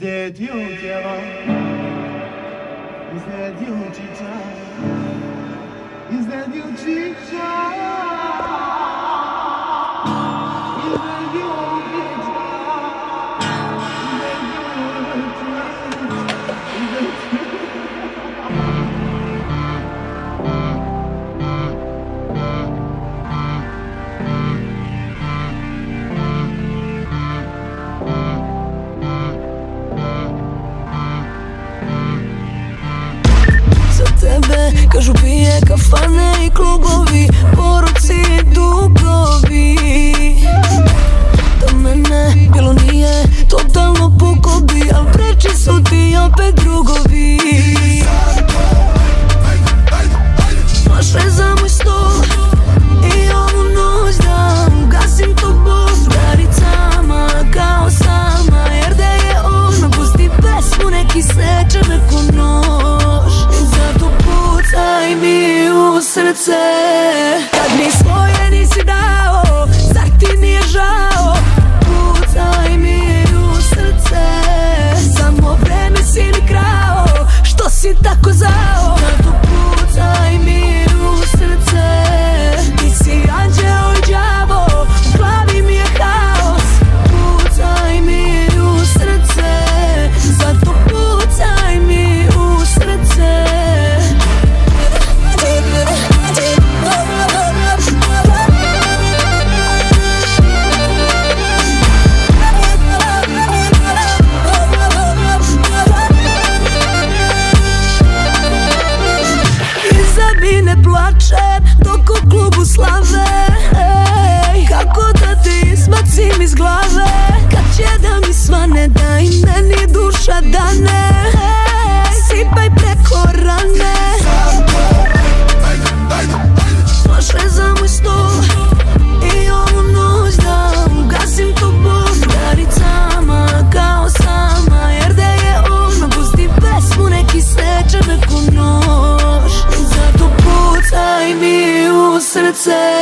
that you care? Is that you, Chicha? Is that you, Chicha? Is that you, Chicha? Is that you, tebe kažu pije kafane i klubovi, poroci i dugovi. Da mene bilo nije totalno pokobi, al preči su ti opet drugovi. Flaše za moj stol i ovu noć da ugasim to bol s drugaricama kao sama, jer da je on pusti pesmu neki seče me ko nož. Pucaj mi u srce, kad mi svoje nisi dao, zar ti nije žao? Pucaj mi u srce, samo vreme si mi krao, što si tako zao? Zato pucaj mi u srce, ti si anđeo i đavo, u glavi mi je haos. Pucaj mi u srce, zato pucaj mi u srce. Dok u klubu slave, kako da te izbacim iz glave? Kad će da mi svane da i meni duša dane, sipaj preko rane. Flaše za moj stol i ovu noć da ugasim to bol s drugaricama kao sama, jer da je on pusti pesmu neki seče me ko nož. Zato pucaj mi u srce.